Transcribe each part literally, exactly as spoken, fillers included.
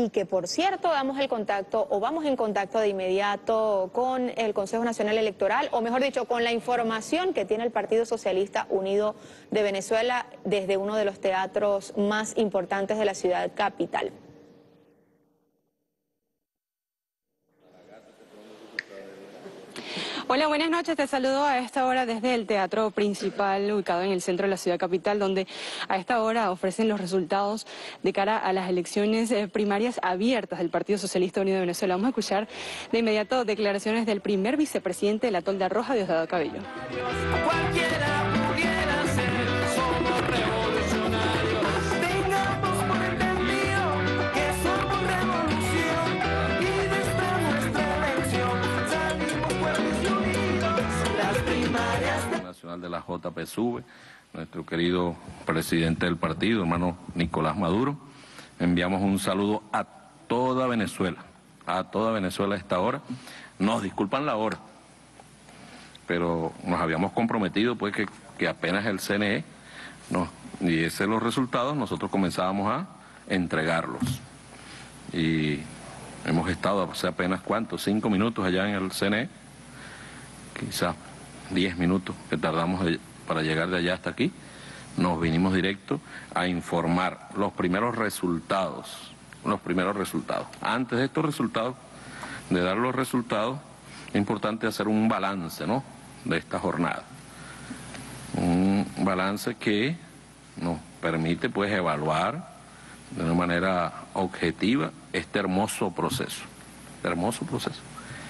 y que, por cierto, damos el contacto o vamos en contacto de inmediato con el Consejo Nacional Electoral, o mejor dicho, con la información que tiene el Partido Socialista Unido de Venezuela desde uno de los teatros más importantes de la ciudad capital. Hola, buenas noches. Te saludo a esta hora desde el teatro principal ubicado en el centro de la ciudad capital, donde a esta hora ofrecen los resultados de cara a las elecciones primarias abiertas del Partido Socialista Unido de Venezuela. Vamos a escuchar de inmediato declaraciones del primer vicepresidente de la Tolda Roja, Diosdado Cabello. Nacional de la J P S U V, nuestro querido presidente del partido, hermano Nicolás Maduro. Enviamos un saludo a toda Venezuela, a toda Venezuela a esta hora. Nos disculpan la hora, pero nos habíamos comprometido pues que, que apenas el C N E nos diese los resultados, nosotros comenzábamos a entregarlos. Y hemos estado hace apenas, ¿cuántos? Cinco minutos allá en el C N E, quizás diez minutos que tardamos de, para llegar de allá hasta aquí. Nos vinimos directo a informar los primeros resultados, los primeros resultados. Antes de estos resultados, de dar los resultados, es importante hacer un balance, ¿no?, de esta jornada. Un balance que nos permite pues evaluar de una manera objetiva este hermoso proceso, este hermoso proceso.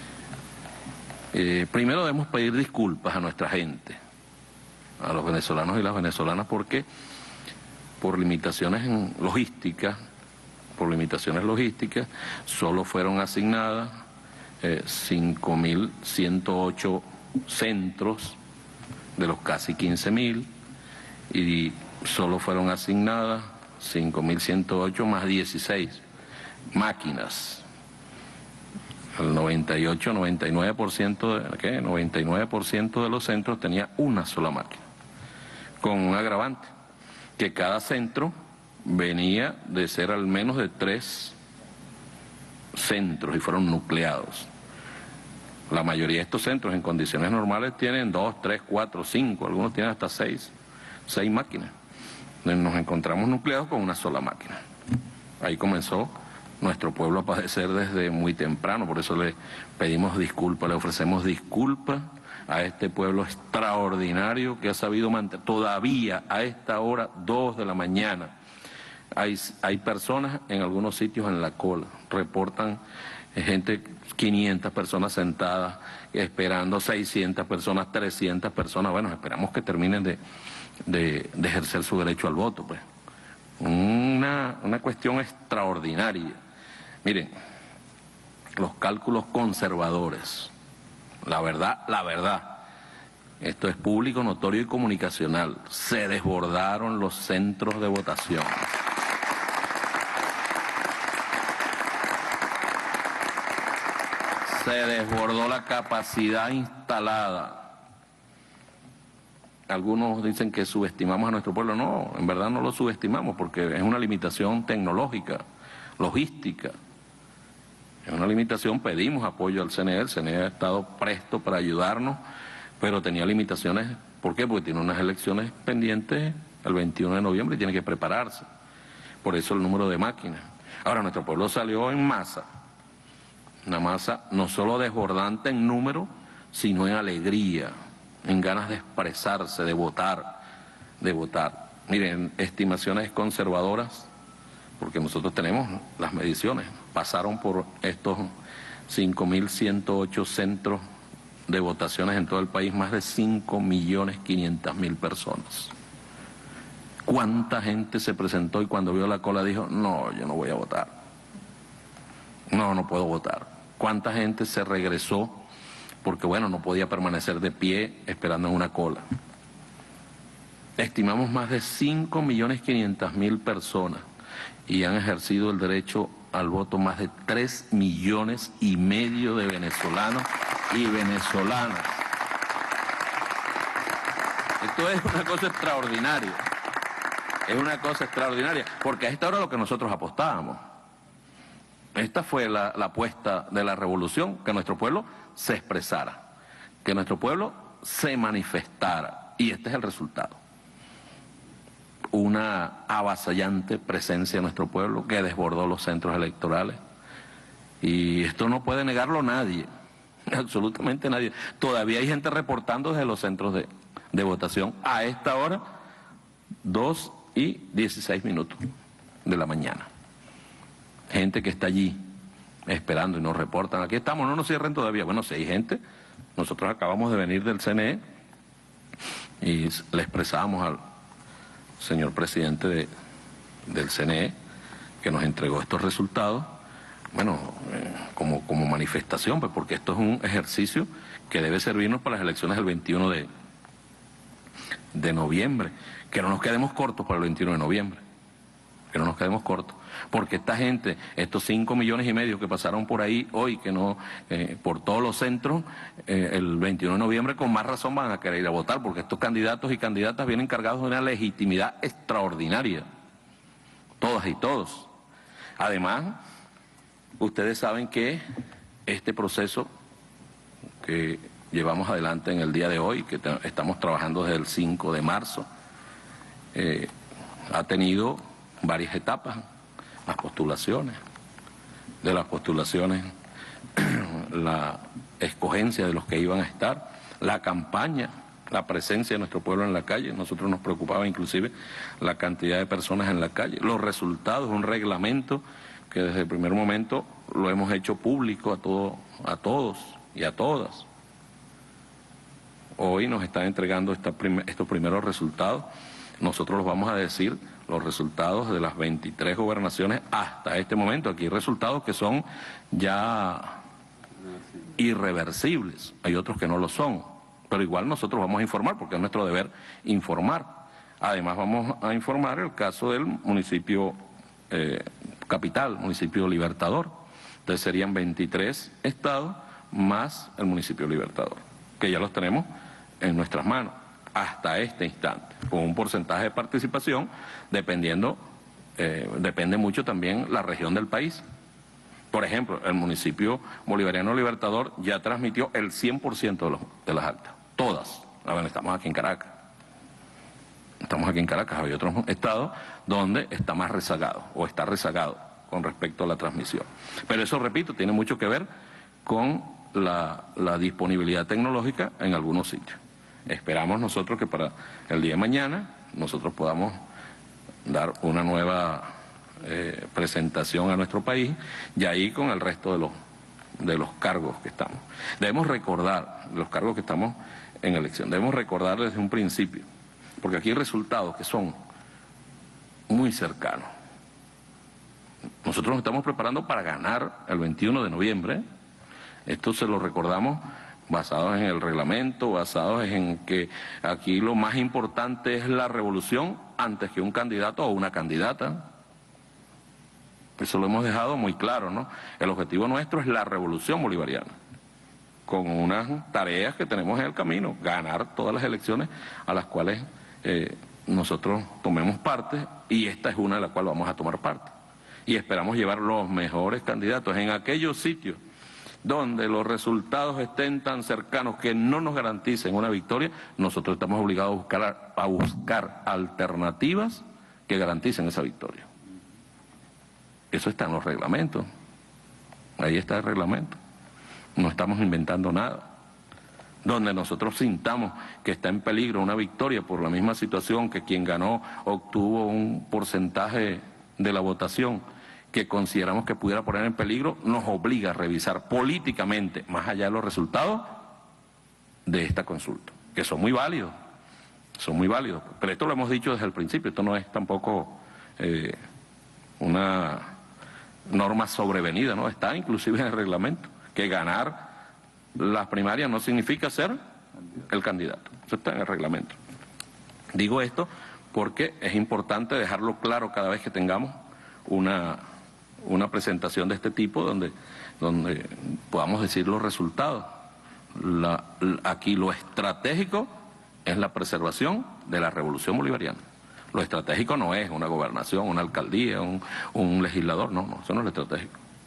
Eh, primero debemos pedir disculpas a nuestra gente, a los venezolanos y las venezolanas, porque por limitaciones en logísticas, por limitaciones logísticas, solo fueron asignadas eh, cinco mil ciento ocho centros de los casi quince mil, y solo fueron asignadas cinco mil ciento ocho más dieciséis máquinas. El noventa y ocho, noventa y nueve por ciento de, ¿qué? noventa y nueve por ciento de los centros tenía una sola máquina, con un agravante, que cada centro venía de ser al menos de tres centros y fueron nucleados. La mayoría de estos centros en condiciones normales tienen dos, tres, cuatro, cinco, algunos tienen hasta seis, seis máquinas. Nos encontramos nucleados con una sola máquina. Ahí comenzó nuestro pueblo a padecer desde muy temprano, por eso le pedimos disculpas, le ofrecemos disculpas a este pueblo extraordinario que ha sabido mantener, todavía a esta hora, dos de la mañana, hay, hay personas en algunos sitios en la cola, reportan gente, quinientas personas sentadas, esperando seiscientas personas, trescientas personas. Bueno, esperamos que terminen de, de, de ejercer su derecho al voto, pues. Una, una cuestión extraordinaria. Miren, los cálculos conservadores, la verdad, la verdad, esto es público, notorio y comunicacional, se desbordaron los centros de votación. Se desbordó la capacidad instalada. Algunos dicen que subestimamos a nuestro pueblo. No, en verdad no lo subestimamos, porque es una limitación tecnológica, logística. Es una limitación, pedimos apoyo al C N E, el C N E ha estado presto para ayudarnos, pero tenía limitaciones. ¿Por qué? Porque tiene unas elecciones pendientes el veintiuno de noviembre y tiene que prepararse. Por eso el número de máquinas. Ahora, nuestro pueblo salió en masa, una masa no solo desbordante en número, sino en alegría, en ganas de expresarse, de votar, de votar. Miren, estimaciones conservadoras, porque nosotros tenemos las mediciones, pasaron por estos cinco mil ciento ocho centros de votaciones en todo el país más de cinco millones quinientas mil personas. ¿Cuánta gente se presentó y cuando vio la cola dijo, no, yo no voy a votar? No, no puedo votar. ¿Cuánta gente se regresó porque, bueno, no podía permanecer de pie esperando en una cola? Estimamos más de cinco millones quinientas mil personas y han ejercido el derecho al voto más de tres millones y medio de venezolanos y venezolanas. Esto es una cosa extraordinaria, es una cosa extraordinaria, porque a esta hora lo que nosotros apostábamos, Esta fue la, la apuesta de la revolución, que nuestro pueblo se expresara, que nuestro pueblo se manifestara, y este es el resultado. Una avasallante presencia de nuestro pueblo que desbordó los centros electorales, y esto no puede negarlo nadie, absolutamente nadie. Todavía hay gente reportando desde los centros de, de votación a esta hora, dos y dieciséis minutos de la mañana. Gente que está allí esperando y nos reportan, aquí estamos, no nos cierren todavía. Bueno, si hay gente, nosotros acabamos de venir del C N E y le expresamos al señor presidente de, del C N E que nos entregó estos resultados, bueno, eh, como, como manifestación, pues porque esto es un ejercicio que debe servirnos para las elecciones del veintiuno de, de noviembre, que no nos quedemos cortos para el veintiuno de noviembre, que no nos quedemos cortos, porque esta gente, estos cinco millones y medio que pasaron por ahí hoy, que no, eh, por todos los centros, eh, el veintiuno de noviembre con más razón van a querer ir a votar, porque estos candidatos y candidatas vienen cargados de una legitimidad extraordinaria, todas y todos. Además, ustedes saben que este proceso que llevamos adelante en el día de hoy, que estamos trabajando desde el cinco de marzo, eh, ha tenido varias etapas. Las postulaciones, de las postulaciones, la escogencia de los que iban a estar, la campaña, la presencia de nuestro pueblo en la calle. Nosotros nos preocupaba inclusive la cantidad de personas en la calle, los resultados, un reglamento que desde el primer momento lo hemos hecho público a, todo, a todos y a todas. Hoy nos están entregando esta prim- estos primeros resultados. Nosotros los vamos a decir, los resultados de las veintitrés gobernaciones hasta este momento. Aquí hay resultados que son ya irreversibles, hay otros que no lo son, pero igual nosotros vamos a informar porque es nuestro deber informar. Además vamos a informar el caso del municipio eh, capital, municipio Libertador. Entonces serían veintitrés estados más el municipio Libertador, que ya los tenemos en nuestras manos hasta este instante, con un porcentaje de participación, dependiendo, eh, depende mucho también la región del país. Por ejemplo, el municipio bolivariano Libertador ya transmitió el cien por ciento de, los, de las actas, todas. A ver, estamos aquí en Caracas, estamos aquí en Caracas, hay otros estados donde está más rezagado, o está rezagado con respecto a la transmisión. Pero eso, repito, tiene mucho que ver con la, la disponibilidad tecnológica en algunos sitios. Esperamos nosotros que para el día de mañana nosotros podamos dar una nueva eh, presentación a nuestro país, y ahí con el resto de los, de los cargos que estamos. Debemos recordar los cargos que estamos en elección, debemos recordar desde un principio, porque aquí hay resultados que son muy cercanos. Nosotros nos estamos preparando para ganar el veintiuno de noviembre, esto se lo recordamos basados en el reglamento, basados en que aquí lo más importante es la revolución antes que un candidato o una candidata. Eso lo hemos dejado muy claro, ¿no? El objetivo nuestro es la revolución bolivariana, con unas tareas que tenemos en el camino, ganar todas las elecciones a las cuales eh, nosotros tomemos parte, y esta es una de las cuales vamos a tomar parte. Y esperamos llevar los mejores candidatos en aquellos sitios donde los resultados estén tan cercanos que no nos garanticen una victoria. Nosotros estamos obligados a buscar, a buscar alternativas que garanticen esa victoria. Eso está en los reglamentos, ahí está el reglamento, no estamos inventando nada. Donde nosotros sintamos que está en peligro una victoria por la misma situación, que quien ganó obtuvo un porcentaje de la votación que consideramos que pudiera poner en peligro, nos obliga a revisar políticamente, más allá de los resultados de esta consulta, que son muy válidos, son muy válidos. Pero esto lo hemos dicho desde el principio, esto no es tampoco eh, una norma sobrevenida, ¿no? Está inclusive en el reglamento, que ganar las primarias no significa ser el candidato, eso está en el reglamento. Digo esto porque es importante dejarlo claro cada vez que tengamos una... una presentación de este tipo donde, donde podamos decir los resultados. La, la, aquí lo estratégico es la preservación de la revolución bolivariana. Lo estratégico no es una gobernación, una alcaldía, un, un legislador, no, no, eso no es lo estratégico.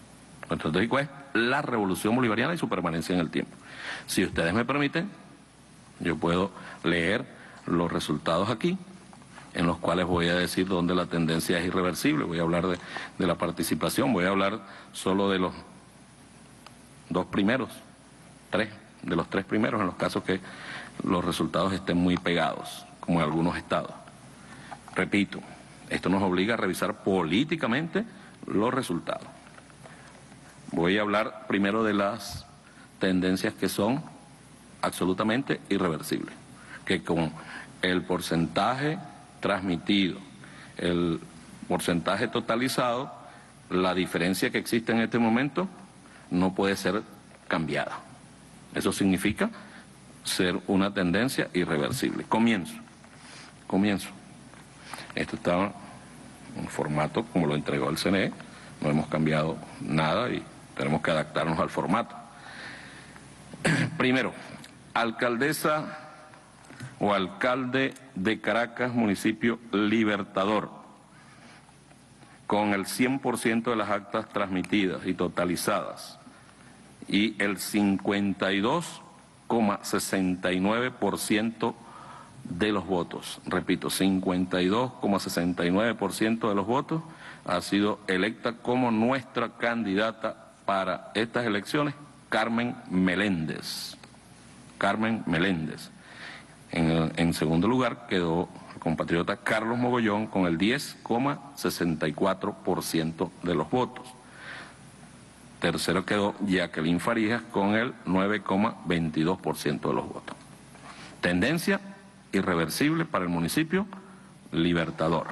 Lo estratégico es la revolución bolivariana y su permanencia en el tiempo. Si ustedes me permiten, yo puedo leer los resultados aquí, en los cuales voy a decir dónde la tendencia es irreversible. Voy a hablar de, de la participación, voy a hablar solo de los dos primeros, tres, de los tres primeros, en los casos que los resultados estén muy pegados, como en algunos estados. Repito, esto nos obliga a revisar políticamente los resultados. Voy a hablar primero de las tendencias que son absolutamente irreversibles, que con el porcentaje transmitido, el porcentaje totalizado, la diferencia que existe en este momento no puede ser cambiada. Eso significa ser una tendencia irreversible. Comienzo, comienzo. Esto está en formato como lo entregó el C N E, no hemos cambiado nada y tenemos que adaptarnos al formato. Primero, alcaldesa o alcalde de Caracas, municipio Libertador, con el cien por ciento de las actas transmitidas y totalizadas y el cincuenta y dos coma sesenta y nueve por ciento de los votos. Repito, cincuenta y dos coma sesenta y nueve por ciento de los votos ha sido electa como nuestra candidata para estas elecciones, Carmen Meléndez. Carmen Meléndez. En, el, en segundo lugar quedó el compatriota Carlos Mogollón con el diez coma sesenta y cuatro por ciento de los votos. Tercero quedó Jacqueline Farías con el nueve coma veintidós por ciento de los votos. Tendencia irreversible para el municipio Libertador.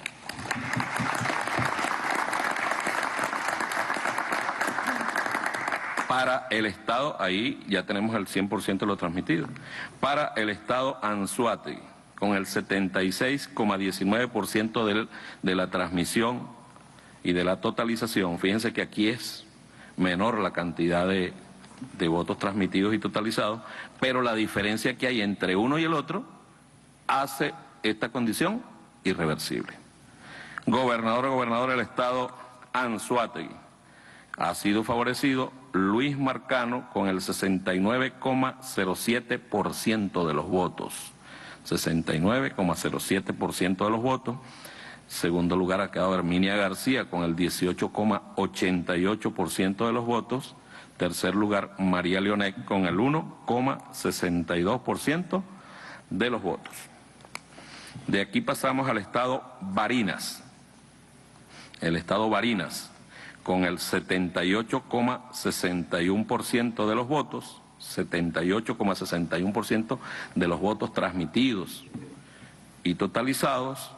Para el estado, ahí ya tenemos el cien por ciento de lo transmitido. Para el estado Anzoátegui, con el setenta y seis coma diecinueve por ciento del, de la transmisión y de la totalización. Fíjense que aquí es menor la cantidad de, de votos transmitidos y totalizados, pero la diferencia que hay entre uno y el otro hace esta condición irreversible. Gobernador o gobernadora del estado Anzoátegui, ha sido favorecido Luis Marcano con el sesenta y nueve coma cero siete por ciento de los votos. sesenta y nueve coma cero siete por ciento de los votos. Segundo lugar ha quedado Herminia García con el dieciocho coma ochenta y ocho por ciento de los votos. Tercer lugar María Leonet con el uno coma sesenta y dos por ciento de los votos. De aquí pasamos al estado Barinas. El estado Barinas con el setenta y ocho coma sesenta y uno por ciento de los votos, setenta y ocho coma sesenta y uno por ciento de los votos transmitidos y totalizados,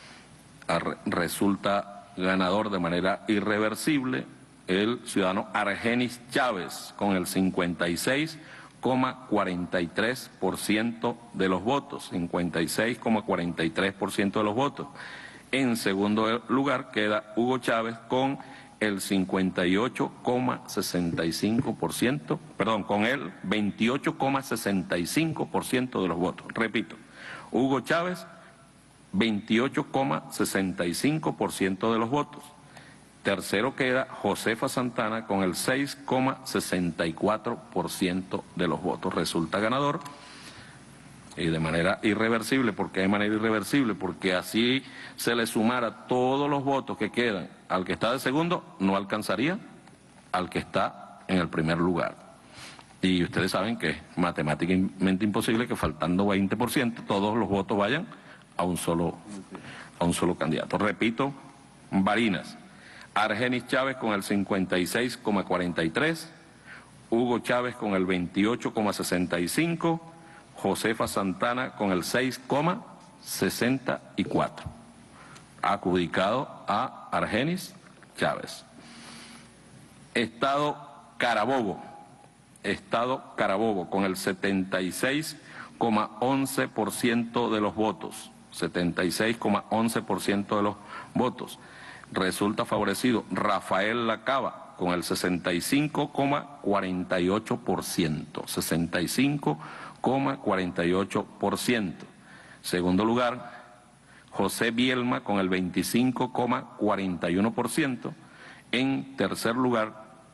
resulta ganador de manera irreversible el ciudadano Argenis Chávez con el cincuenta y seis coma cuarenta y tres por ciento de los votos, cincuenta y seis coma cuarenta y tres por ciento de los votos. En segundo lugar queda Hugo Chávez con el cincuenta y ocho coma sesenta y cinco por ciento, perdón, con el veintiocho coma sesenta y cinco por ciento de los votos. Repito, Hugo Chávez, veintiocho coma sesenta y cinco por ciento de los votos. Tercero queda Josefa Santana con el seis coma sesenta y cuatro por ciento de los votos. Resulta ganador y de manera irreversible. ¿Por qué de manera irreversible? Porque así se le sumara todos los votos que quedan al que está de segundo, no alcanzaría al que está en el primer lugar. Y ustedes saben que es matemáticamente imposible que faltando veinte por ciento todos los votos vayan a un solo, a un solo candidato. Repito, Barinas, Argenis Chávez con el cincuenta y seis coma cuarenta y tres, Hugo Chávez con el veintiocho coma sesenta y cinco, Josefa Santana con el seis coma sesenta y cuatro. Adjudicado a Argenis Chávez. Estado Carabobo, Estado Carabobo con el setenta y seis coma once por ciento de los votos, setenta y seis coma once por ciento de los votos. Resulta favorecido Rafael Lacaba con el sesenta y cinco coma cuarenta y ocho por ciento, sesenta y cinco coma cuarenta y ocho por ciento. Segundo lugar, José Bielma con el veinticinco coma cuarenta y uno por ciento. En tercer lugar,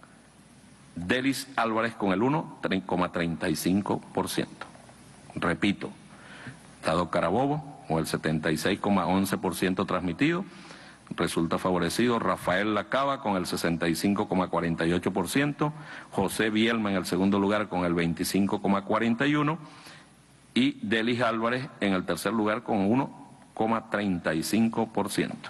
Delis Álvarez con el uno coma treinta y cinco por ciento. Repito, Estado Carabobo con el setenta y seis coma once por ciento transmitido. Resulta favorecido Rafael Lacaba con el sesenta y cinco coma cuarenta y ocho por ciento, José Bielma en el segundo lugar con el veinticinco coma cuarenta y uno por ciento y Delis Álvarez en el tercer lugar con uno coma treinta y cinco por ciento.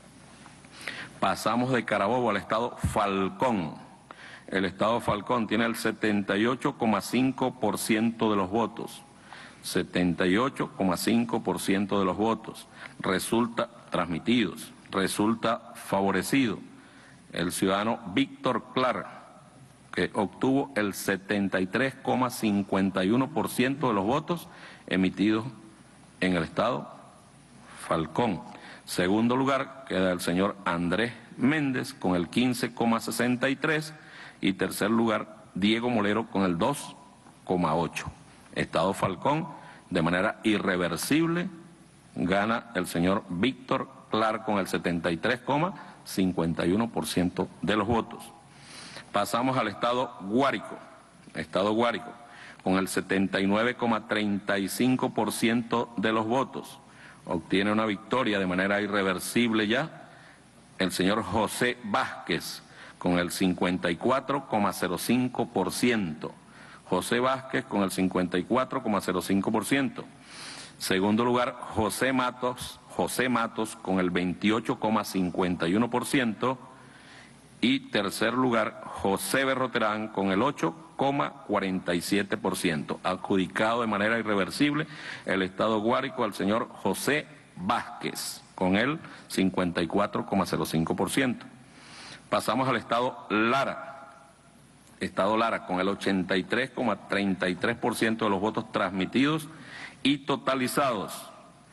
Pasamos de Carabobo al estado Falcón. El estado Falcón tiene el setenta y ocho coma cinco por ciento de los votos. setenta y ocho coma cinco por ciento de los votos resulta transmitidos. Resulta favorecido el ciudadano Víctor Clark, que obtuvo el setenta y tres coma cincuenta y uno por ciento de los votos emitidos en el estado Falcón. Segundo lugar queda el señor Andrés Méndez con el quince coma sesenta y tres y tercer lugar Diego Molero con el dos coma ocho. Estado Falcón, de manera irreversible, gana el señor Víctor Clark con el setenta y tres coma cincuenta y uno por ciento de los votos. Pasamos al estado Guárico. Estado Guárico, con el setenta y nueve coma treinta y cinco por ciento de los votos. Obtiene una victoria de manera irreversible ya el señor José Vázquez con el cincuenta y cuatro coma cero cinco por ciento. José Vázquez con el cincuenta y cuatro coma cero cinco por ciento. Segundo lugar, José Matos, José Matos con el veintiocho coma cincuenta y uno por ciento. Y tercer lugar, José Berroterán con el ocho coma cuarenta y siete por ciento. Adjudicado de manera irreversible el estado Guárico al señor José Vázquez con el cincuenta y cuatro coma cero cinco por ciento. Pasamos al estado Lara. Estado Lara con el ochenta y tres coma treinta y tres por ciento de los votos transmitidos y totalizados.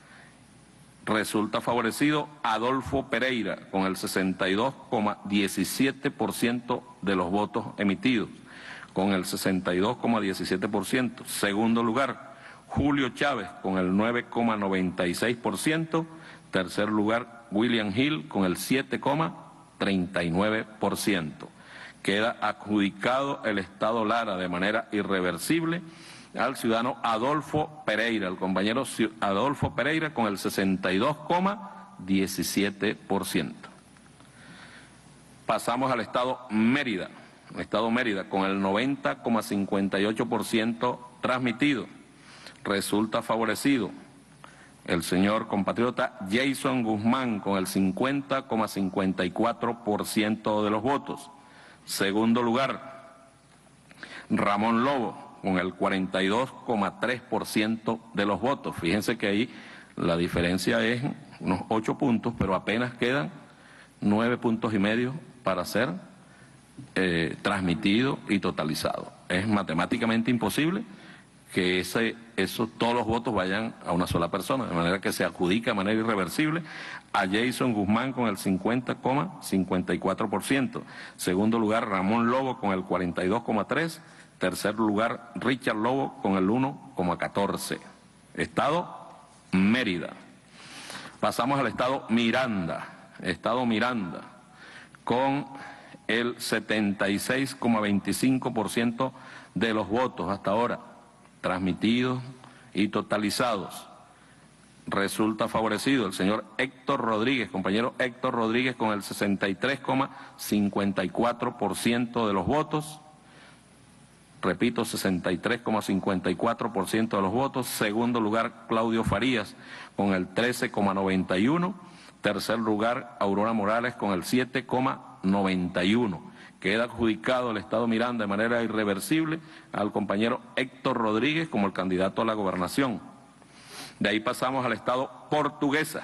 Resulta favorecido Adolfo Pereira con el sesenta y dos coma diecisiete por ciento de los votos emitidos, con el sesenta y dos coma diecisiete por ciento. Segundo lugar, Julio Chávez con el nueve coma noventa y seis por ciento. Tercer lugar, William Hill con el siete coma treinta y nueve por ciento. Queda adjudicado el estado Lara de manera irreversible al ciudadano Adolfo Pereira, el compañero Adolfo Pereira con el sesenta y dos coma diecisiete por ciento. Pasamos al estado Mérida, el estado Mérida con el noventa coma cincuenta y ocho por ciento transmitido. Resulta favorecido el señor compatriota Jason Guzmán con el cincuenta coma cincuenta y cuatro por ciento de los votos. Segundo lugar, Ramón Lobo con el cuarenta y dos coma tres por ciento de los votos. Fíjense que ahí la diferencia es unos ocho puntos, pero apenas quedan nueve puntos y medio para ser eh, transmitido y totalizado. Es matemáticamente imposible que ese, eso, todos los votos vayan a una sola persona, de manera que se adjudica de manera irreversible a Jason Guzmán con el cincuenta coma cincuenta y cuatro por ciento. Segundo lugar, Ramón Lobo con el cuarenta y dos coma tres por ciento. Tercer lugar, Richard Lobo con el uno coma catorce. Estado Mérida. Pasamos al estado Miranda. Estado Miranda con el setenta y seis coma veinticinco por ciento de los votos hasta ahora transmitidos y totalizados. Resulta favorecido el señor Héctor Rodríguez, compañero Héctor Rodríguez con el sesenta y tres coma cincuenta y cuatro por ciento de los votos. Repito, sesenta y tres coma cincuenta y cuatro por ciento de los votos. Segundo lugar, Claudio Farías con el trece coma noventa y uno por ciento. Tercer lugar, Aurora Morales con el siete coma noventa y uno por ciento. Queda adjudicado el estado Miranda de manera irreversible al compañero Héctor Rodríguez como el candidato a la gobernación. De ahí pasamos al estado Portuguesa.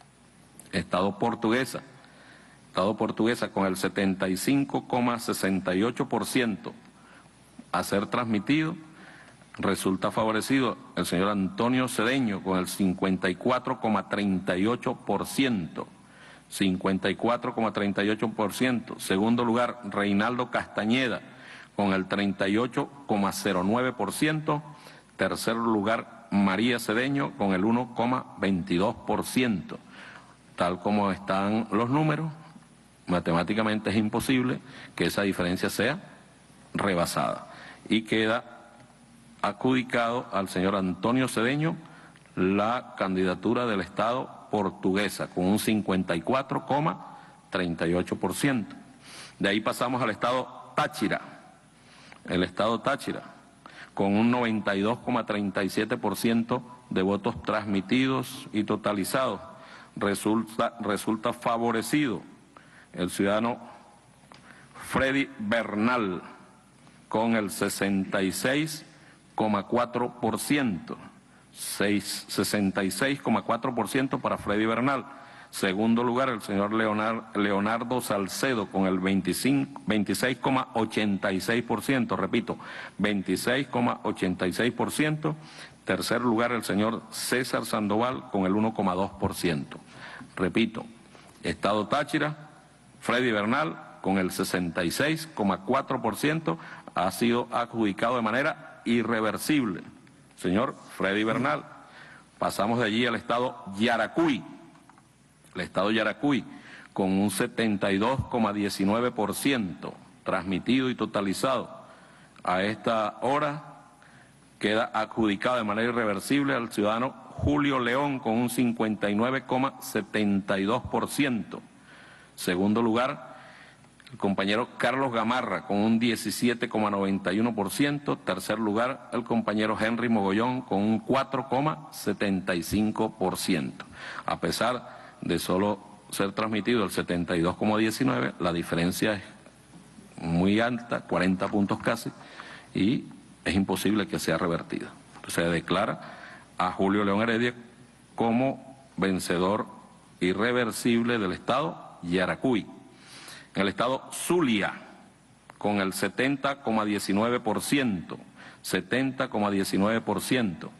Estado Portuguesa. Estado Portuguesa con el setenta y cinco coma sesenta y ocho por ciento a ser transmitido. Resulta favorecido el señor Antonio Cedeño con el cincuenta y cuatro coma treinta y ocho por ciento. cincuenta y cuatro coma treinta y ocho por ciento. Segundo lugar, Reinaldo Castañeda con el treinta y ocho coma cero nueve por ciento. Tercer lugar, María Cedeño con el uno coma veintidós por ciento. Tal como están los números, matemáticamente es imposible que esa diferencia sea rebasada. Y queda adjudicado al señor Antonio Cedeño la candidatura del Estado Portuguesa con un cincuenta y cuatro coma treinta y ocho por ciento. De ahí pasamos al Estado Táchira. El Estado Táchira con un noventa y dos coma treinta y siete por ciento de votos transmitidos y totalizados. Resulta, resulta favorecido el ciudadano Freddy Bernal con el sesenta y seis coma cuatro por ciento. sesenta y seis coma cuatro por ciento para Freddy Bernal. Segundo lugar, el señor Leonardo, Leonardo Salcedo con el veintiséis coma ochenta y seis por ciento, repito, veintiséis coma ochenta y seis por ciento. Tercer lugar, el señor César Sandoval con el uno coma dos por ciento. Repito, Estado Táchira, Freddy Bernal con el sesenta y seis coma cuatro por ciento ha sido adjudicado de manera irreversible. Señor Freddy Bernal. Pasamos de allí al Estado Yaracuy. El Estado Yaracuy con un setenta y dos coma diecinueve por ciento transmitido y totalizado. A esta hora queda adjudicado de manera irreversible al ciudadano Julio León con un cincuenta y nueve coma setenta y dos por ciento. Segundo lugar, el compañero Carlos Gamarra con un diecisiete coma noventa y uno por ciento. Tercer lugar, el compañero Henry Mogollón con un cuatro coma setenta y cinco por ciento. A pesar de solo ser transmitido el setenta y dos coma diecinueve, la diferencia es muy alta, cuarenta puntos casi, y es imposible que sea revertida. Se declara a Julio León Heredia como vencedor irreversible del Estado Yaracuy. En el Estado Zulia, con el setenta coma diecinueve por ciento, setenta coma diecinueve por ciento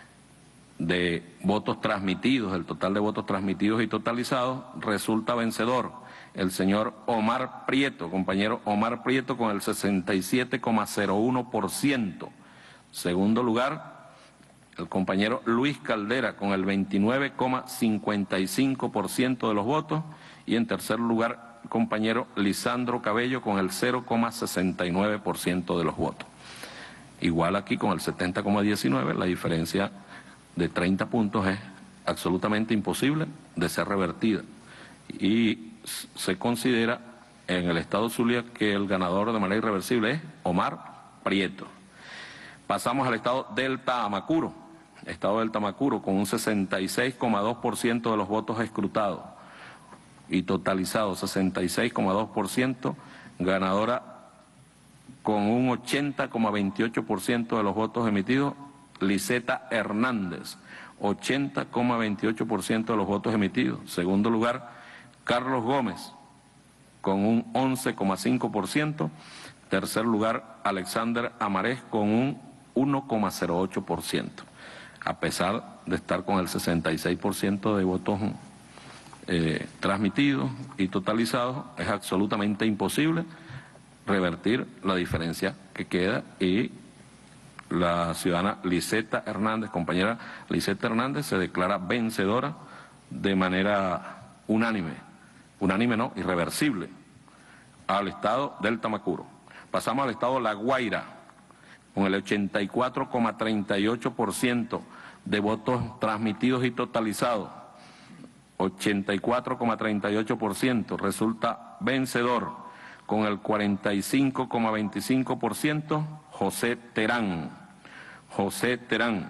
de votos transmitidos, el total de votos transmitidos y totalizados, resulta vencedor el señor Omar Prieto, compañero Omar Prieto con el sesenta y siete coma cero uno por ciento. Segundo lugar, el compañero Luis Caldera con el veintinueve coma cincuenta y cinco por ciento de los votos. Y en tercer lugar, el compañero Lisandro Cabello con el cero coma sesenta y nueve por ciento de los votos. Igual aquí con el setenta coma diecinueve, la diferencia de treinta puntos es absolutamente imposible de ser revertida. Y se considera en el Estado Zulia que el ganador de manera irreversible es Omar Prieto. Pasamos al Estado del Tamacuro. Estado del Tamacuro con un sesenta y seis coma dos por ciento de los votos escrutados y totalizados, sesenta y seis coma dos por ciento, ganadora con un ochenta coma veintiocho por ciento de los votos emitidos, Liseta Hernández, ochenta coma veintiocho por ciento de los votos emitidos. Segundo lugar, Carlos Gómez, con un once coma cinco por ciento. Tercer lugar, Alexander Amarés, con un uno coma cero ocho por ciento. A pesar de estar con el sesenta y seis por ciento de votos eh, transmitidos y totalizados, es absolutamente imposible revertir la diferencia que queda, y la ciudadana Liseta Hernández, compañera Liseta Hernández, se declara vencedora de manera unánime, unánime no, irreversible, al Estado del Tamacuro. Pasamos al Estado La Guaira, con el ochenta y cuatro coma treinta y ocho por ciento de votos transmitidos y totalizados, ochenta y cuatro coma treinta y ocho por ciento, resulta vencedor con el cuarenta y cinco coma veinticinco por ciento, José Terán. José Terán.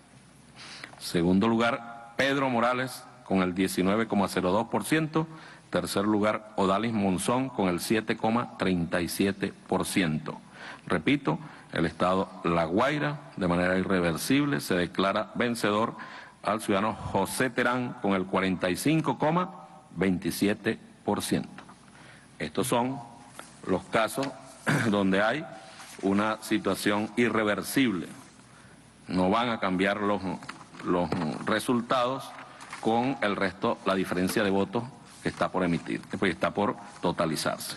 Segundo lugar, Pedro Morales con el diecinueve coma cero dos por ciento. Tercer lugar, Odalis Monzón con el siete coma treinta y siete por ciento. Repito, el Estado La Guaira, de manera irreversible, se declara vencedor al ciudadano José Terán con el cuarenta y cinco coma veintisiete por ciento. Estos son los casos donde hay una situación irreversible. No van a cambiar los, los resultados con el resto, la diferencia de votos que está por emitir, que está por totalizarse.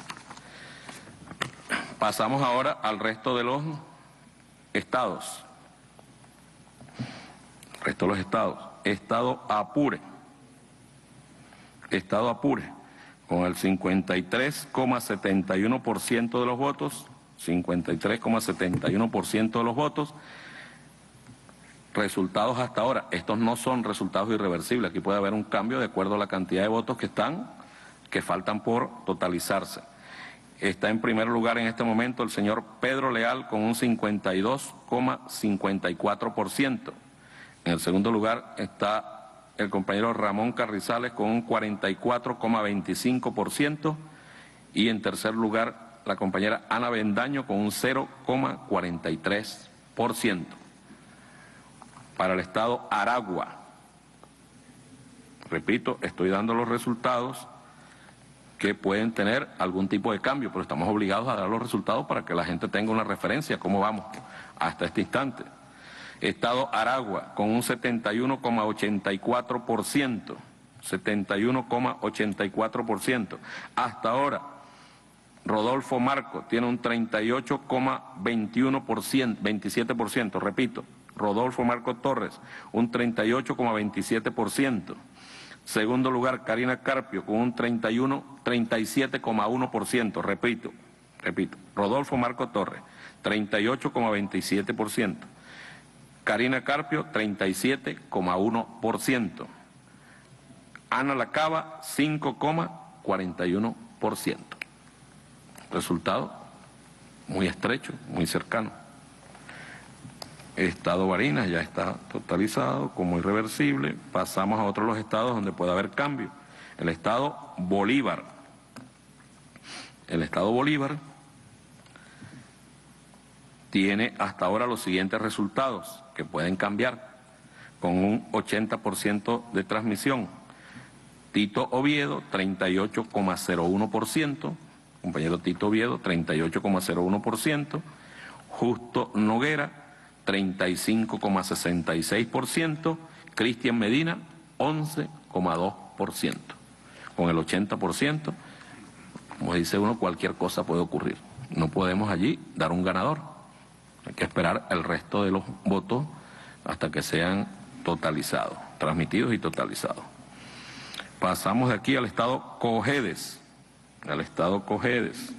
Pasamos ahora al resto de los estados. El resto de los estados. Estado Apure. Estado Apure, con el cincuenta y tres coma setenta y uno por ciento de los votos, cincuenta y tres coma setenta y uno por ciento de los votos. Resultados hasta ahora, estos no son resultados irreversibles, aquí puede haber un cambio de acuerdo a la cantidad de votos que están, que faltan por totalizarse. Está en primer lugar en este momento el señor Pedro Leal con un cincuenta y dos coma cincuenta y cuatro por ciento. En el segundo lugar está el compañero Ramón Carrizales con un cuarenta y cuatro coma veinticinco por ciento y en tercer lugar la compañera Ana Bendaño con un cero coma cuarenta y tres por ciento. Para el estado Aragua, repito, estoy dando los resultados que pueden tener algún tipo de cambio, pero estamos obligados a dar los resultados para que la gente tenga una referencia, cómo vamos hasta este instante. Estado Aragua con un setenta y uno coma ochenta y cuatro por ciento, setenta y uno coma ochenta y cuatro por ciento. Hasta ahora, Rodolfo Marco tiene un treinta y ocho coma veintiuno por ciento, veintisiete por ciento, repito, Rodolfo Marco Torres, un treinta y ocho coma veintisiete por ciento. Segundo lugar, Karina Carpio, con un treinta y uno, treinta y siete coma uno por ciento, repito, repito, Rodolfo Marco Torres, treinta y ocho coma veintisiete por ciento. Karina Carpio, treinta y siete coma uno por ciento. Ana Lacaba, cinco coma cuarenta y uno por ciento. Resultado muy estrecho, muy cercano. Estado Barinas ya está totalizado como irreversible. Pasamos a otros los estados donde puede haber cambio. El estado Bolívar. El estado Bolívar tiene hasta ahora los siguientes resultados que pueden cambiar con un ochenta por ciento de transmisión. Tito Oviedo, treinta y ocho coma cero uno por ciento. Compañero Tito Oviedo, treinta y ocho coma cero uno por ciento. Justo Noguera, treinta y cinco coma sesenta y seis por ciento, Cristian Medina, once coma dos por ciento. Con el ochenta por ciento, como dice uno, cualquier cosa puede ocurrir. No podemos allí dar un ganador. Hay que esperar el resto de los votos hasta que sean totalizados, transmitidos y totalizados. Pasamos de aquí al estado Cojedes, al estado Cojedes.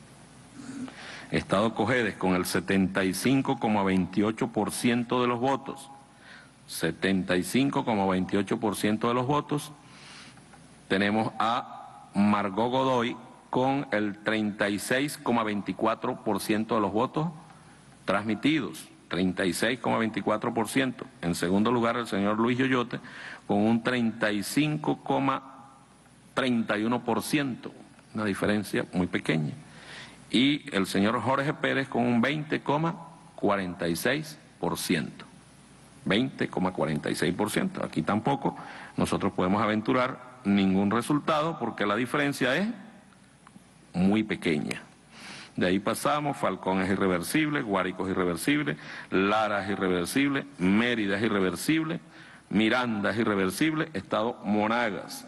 Estado Cojedes con el setenta y cinco coma veintiocho por ciento de los votos, setenta y cinco coma veintiocho por ciento de los votos. Tenemos a Margot Godoy con el treinta y seis coma veinticuatro por ciento de los votos transmitidos, treinta y seis coma veinticuatro por ciento. En segundo lugar, el señor Luis Yoyote con un treinta y cinco coma treinta y uno por ciento, una diferencia muy pequeña. Y el señor Jorge Pérez con un veinte coma cuarenta y seis por ciento. veinte coma cuarenta y seis por ciento. Aquí tampoco nosotros podemos aventurar ningún resultado porque la diferencia es muy pequeña. De ahí pasamos, Falcón es irreversible, Guárico es irreversible, Lara es irreversible, Mérida es irreversible, Miranda es irreversible, Estado Monagas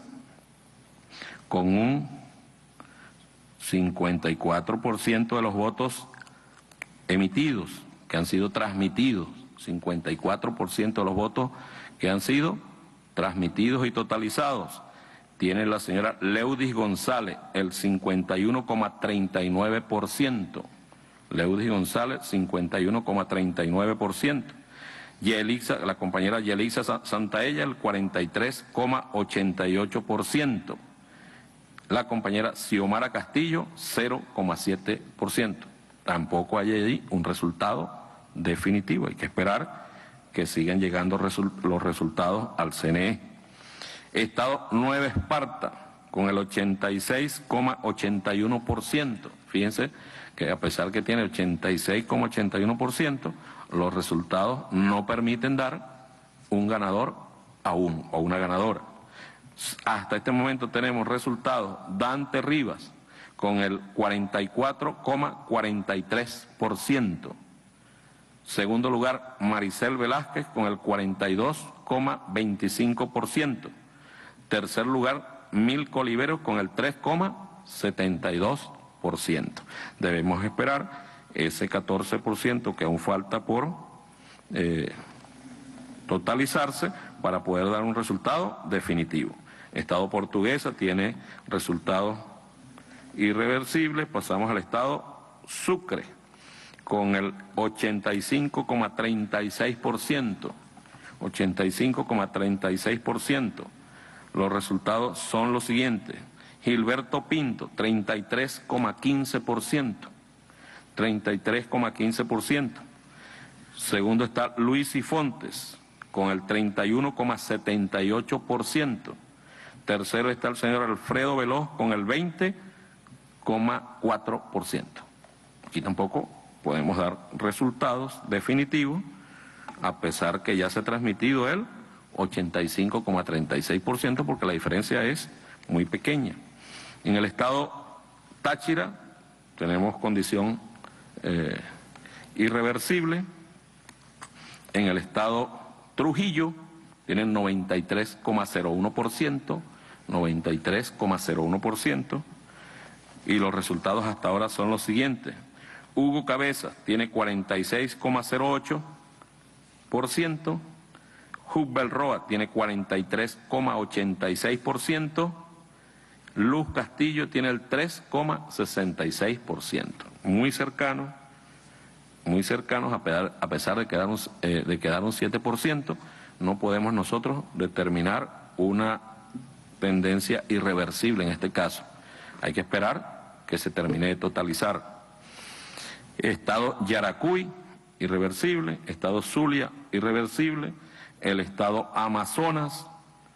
con un cincuenta y cuatro por ciento de los votos emitidos, que han sido transmitidos, cincuenta y cuatro por ciento de los votos que han sido transmitidos y totalizados. Tiene la señora Leudis González el cincuenta y uno coma treinta y nueve por ciento. Leudis González, cincuenta y uno coma treinta y nueve por ciento. Yelixa, la compañera Yelixa Santaella, el cuarenta y tres coma ochenta y ocho por ciento. La compañera Xiomara Castillo, cero coma siete por ciento. Tampoco hay allí un resultado definitivo. Hay que esperar que sigan llegando resu- los resultados al C N E. Estado Nueva Esparta, con el ochenta y seis coma ochenta y uno por ciento. Fíjense que a pesar que tiene ochenta y seis coma ochenta y uno por ciento, los resultados no permiten dar un ganador aún o una ganadora. Hasta este momento tenemos resultados: Dante Rivas con el cuarenta y cuatro coma cuarenta y tres por ciento. Segundo lugar, Maricel Velázquez con el cuarenta y dos coma veinticinco por ciento. Tercer lugar, Milko Oliveros con el tres coma setenta y dos por ciento. Debemos esperar ese catorce por ciento que aún falta por eh, totalizarse para poder dar un resultado definitivo. Estado Portuguesa tiene resultados irreversibles. Pasamos al estado Sucre. con el ochenta y cinco coma treinta y seis por ciento. ochenta y cinco coma treinta y seis por ciento. Los resultados son los siguientes. Gilberto Pinto, treinta y tres coma quince por ciento. treinta y tres coma quince por ciento. Segundo está Luis y Fontes, con el treinta y uno coma setenta y ocho por ciento. Tercero está el señor Alfredo Veloz, con el veinte coma cuatro por ciento. Aquí tampoco podemos dar resultados definitivos, a pesar que ya se ha transmitido el ochenta y cinco coma treinta y seis por ciento, porque la diferencia es muy pequeña. En el estado Táchira tenemos condición eh, irreversible. En el estado Trujillo tienen noventa y tres coma cero uno por ciento, noventa y tres coma cero uno por ciento, y los resultados hasta ahora son los siguientes. Hugo Cabezas tiene cuarenta y seis coma cero ocho por ciento, Hubel Roa tiene cuarenta y tres coma ochenta y seis por ciento, Luz Castillo tiene el tres coma sesenta y seis por ciento. Muy cercano, muy cercanos a pesar, a pesar de, quedar un, eh, de quedar un siete por ciento, no podemos nosotros determinar una tendencia irreversible en este caso. Hay que esperar que se termine de totalizar. Estado Yaracuy, irreversible. Estado Zulia, irreversible. El estado Amazonas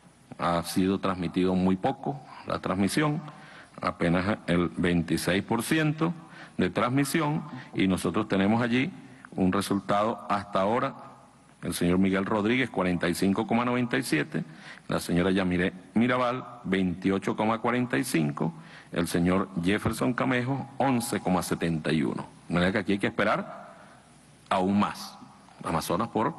ha sido transmitido muy poco, la transmisión, apenas el veintiséis por ciento de transmisión, y nosotros tenemos allí un resultado hasta ahora. El señor Miguel Rodríguez, cuarenta y cinco coma noventa y siete, la señora Yamiré Mirabal, veintiocho coma cuarenta y cinco, el señor Jefferson Camejo, once coma setenta y uno. De manera que aquí hay que esperar aún más. Amazonas por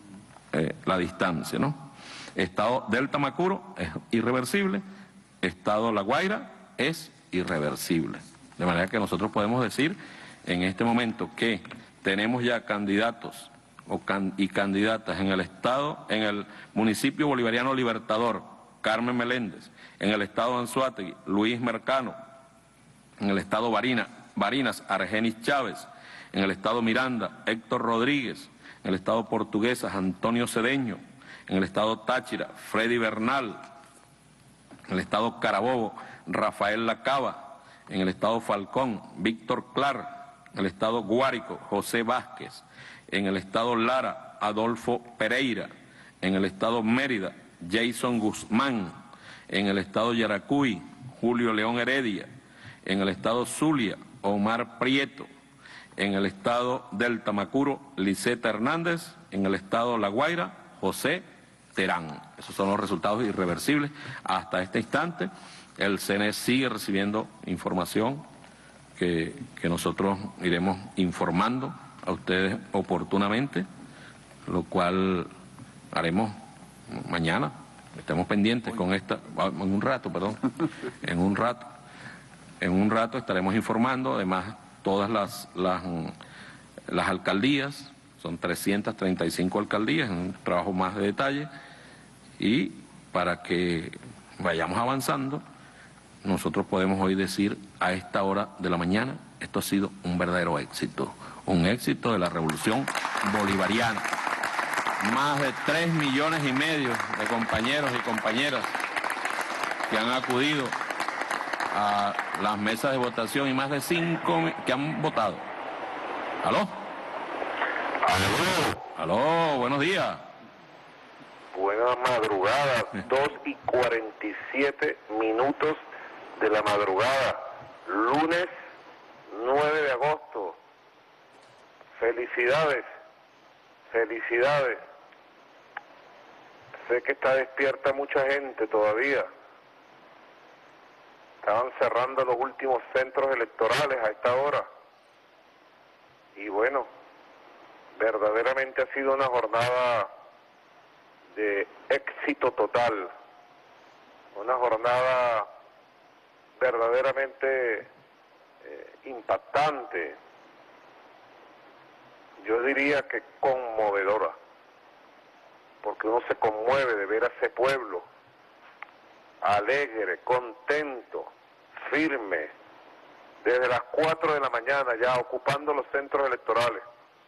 eh, la distancia, ¿no? Estado Delta Macuro es irreversible, estado La Guaira es irreversible. De manera que nosotros podemos decir en este momento que tenemos ya candidatos o can, y candidatas en el estado, en el municipio bolivariano Libertador, Carmen Meléndez, en el estado Anzoátegui, Luis Mercano, en el estado Barina, Barinas, Argenis Chávez, en el estado Miranda, Héctor Rodríguez, en el estado Portuguesas, Antonio Cedeño, en el estado Táchira, Freddy Bernal, en el estado Carabobo, Rafael Lacaba, en el estado Falcón, Víctor Clark, en el estado Guárico, José Vázquez, en el estado Lara, Adolfo Pereira, en el estado Mérida, Jason Guzmán, en el estado Yaracuy, Julio León Heredia, en el estado Zulia, Omar Prieto, en el estado del Tamacuro, Liseta Hernández, en el estado La Guaira, José Terán. Esos son los resultados irreversibles hasta este instante. El C N E sigue recibiendo información que, que nosotros iremos informando a ustedes oportunamente, lo cual haremos mañana. Estemos pendientes con esta, en un rato, perdón, en un rato. En un rato estaremos informando, además, todas las, las, las alcaldías, son trescientas treinta y cinco alcaldías, en un trabajo más de detalle, y para que vayamos avanzando, nosotros podemos hoy decir a esta hora de la mañana, esto ha sido un verdadero éxito, un éxito de la revolución bolivariana. Más de tres millones y medio de compañeros y compañeras que han acudido a las mesas de votación y más de cinco que han votado. ¿Aló? Aló. Aló, buenos días. Buenas madrugadas, dos y cuarenta y siete minutos de la madrugada, lunes nueve de agosto. Felicidades, felicidades. Sé que está despierta mucha gente todavía. Estaban cerrando los últimos centros electorales a esta hora. Y bueno, verdaderamente ha sido una jornada de éxito total. Una jornada verdaderamente eh, impactante. Yo diría que conmovedora. Porque uno se conmueve de ver a ese pueblo alegre, contento, firme, desde las cuatro de la mañana ya ocupando los centros electorales.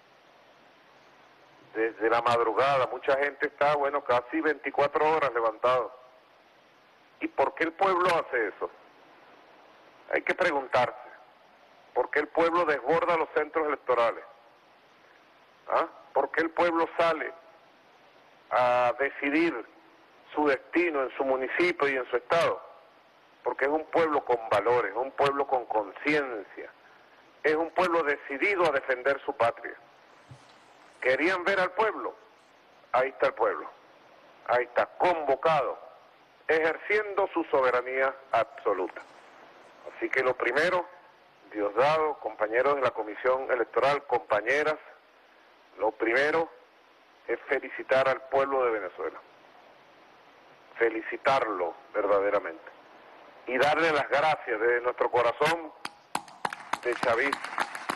Desde la madrugada, mucha gente está, bueno, casi veinticuatro horas levantado. ¿Y por qué el pueblo hace eso? Hay que preguntarse, ¿por qué el pueblo desborda los centros electorales? ¿Ah? ¿Por qué el pueblo sale a decidir su destino en su municipio y en su estado? Porque es un pueblo con valores, es un pueblo con conciencia, es un pueblo decidido a defender su patria. ¿Querían ver al pueblo? Ahí está el pueblo, ahí está, convocado, ejerciendo su soberanía absoluta. Así que lo primero, Diosdado, compañeros de la Comisión Electoral, compañeras, lo primero es felicitar al pueblo de Venezuela, felicitarlo verdaderamente y darle las gracias desde nuestro corazón de chavista,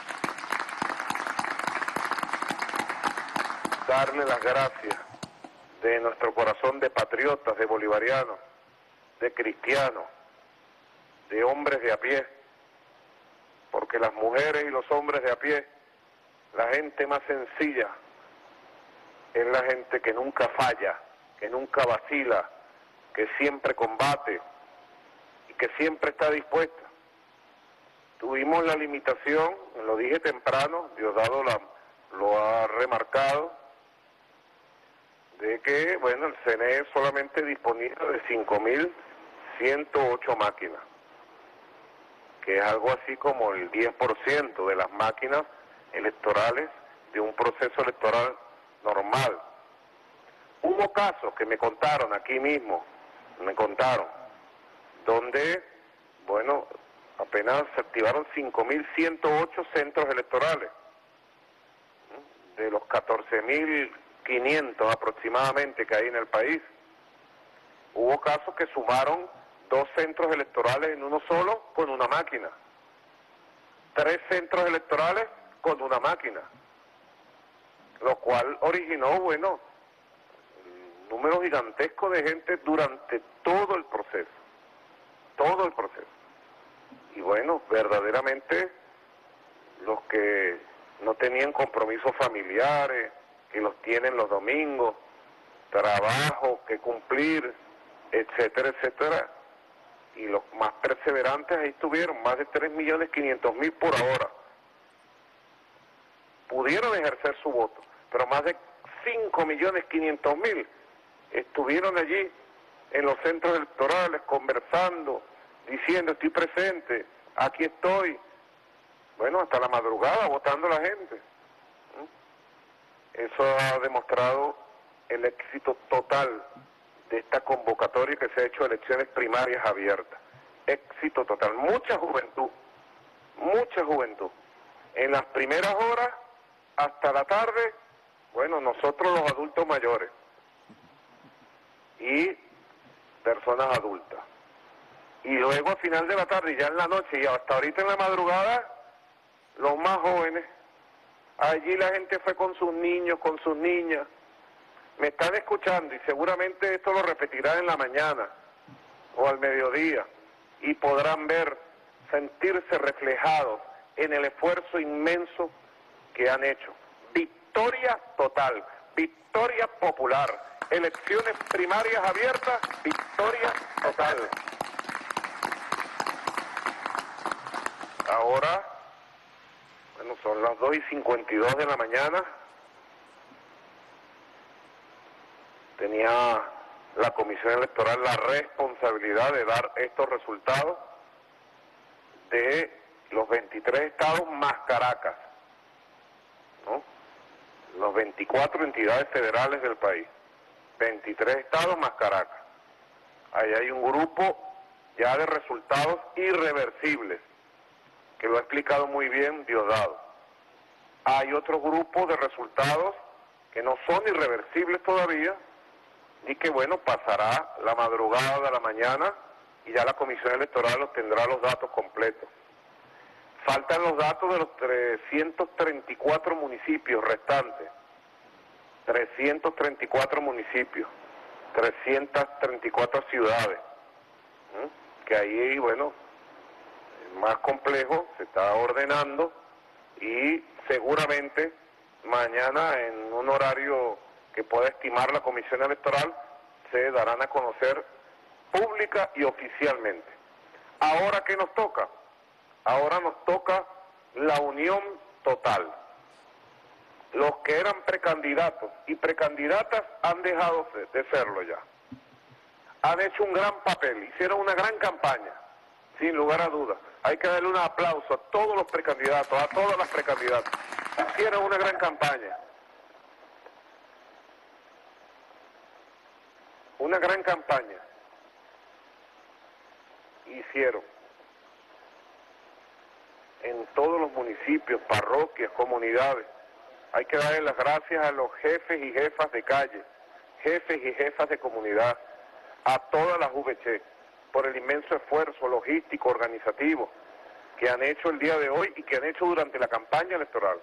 darle las gracias de nuestro corazón de patriotas, de bolivarianos, de cristianos, de hombres de a pie, porque las mujeres y los hombres de a pie, la gente más sencilla, es la gente que nunca falla, que nunca vacila, que siempre combate y que siempre está dispuesta. Tuvimos la limitación, lo dije temprano, Diosdado la, lo ha remarcado, de que, bueno, el C N E solamente disponía de cinco mil ciento ocho máquinas, que es algo así como el diez por ciento de las máquinas electorales de un proceso electoral normal. Hubo casos que me contaron aquí mismo, me contaron, donde, bueno, apenas se activaron cinco mil ciento ocho centros electorales, de los catorce mil quinientos aproximadamente que hay en el país. Hubo casos que sumaron dos centros electorales en uno solo con una máquina, tres centros electorales con una máquina, lo cual originó, bueno, un número gigantesco de gente durante todo el proceso, todo el proceso. Y bueno, verdaderamente los que no tenían compromisos familiares, que los tienen los domingos, trabajo que cumplir, etcétera, etcétera, y los más perseverantes ahí estuvieron, más de tres millones quinientos mil por ahora. Pudieron ejercer su voto, pero más de cinco millones quinientos mil estuvieron allí en los centros electorales conversando, diciendo estoy presente, aquí estoy, bueno, hasta la madrugada votando la gente. Eso ha demostrado el éxito total de esta convocatoria que se ha hecho elecciones primarias abiertas. Éxito total, mucha juventud, mucha juventud. En las primeras horas hasta la tarde, bueno, nosotros los adultos mayores y personas adultas. Y luego al final de la tarde, ya en la noche y hasta ahorita en la madrugada, los más jóvenes. Allí la gente fue con sus niños, con sus niñas. Me están escuchando y seguramente esto lo repetirán en la mañana o al mediodía y podrán ver, sentirse reflejados en el esfuerzo inmenso que han hecho. Victoria total, victoria popular, elecciones primarias abiertas, victoria total. Ahora, bueno, son las dos y cincuenta y dos de la mañana. Tenía la Comisión Electoral la responsabilidad de dar estos resultados de los veintitrés estados más Caracas, ¿no? Los veinticuatro entidades federales del país, veintitrés estados más Caracas. Ahí hay un grupo ya de resultados irreversibles, que lo ha explicado muy bien Diosdado. Hay otro grupo de resultados que no son irreversibles todavía y que, bueno, pasará la madrugada de la mañana y ya la Comisión Electoral obtendrá los datos completos. Faltan los datos de los trescientos treinta y cuatro municipios restantes, trescientos treinta y cuatro municipios, trescientas treinta y cuatro ciudades, ¿eh? Que ahí, bueno, más complejo, se está ordenando y seguramente mañana en un horario que pueda estimar la Comisión Electoral se darán a conocer pública y oficialmente. Ahora, ¿qué nos toca? Ahora nos toca la unión total. Los que eran precandidatos y precandidatas han dejado de serlo ya. Han hecho un gran papel, hicieron una gran campaña, sin lugar a dudas. Hay que darle un aplauso a todos los precandidatos, a todas las precandidatas. Hicieron una gran campaña. Una gran campaña. Hicieron. En todos los municipios, parroquias, comunidades. Hay que darle las gracias a los jefes y jefas de calle, jefes y jefas de comunidad, a todas las V C, por el inmenso esfuerzo logístico, organizativo, que han hecho el día de hoy y que han hecho durante la campaña electoral.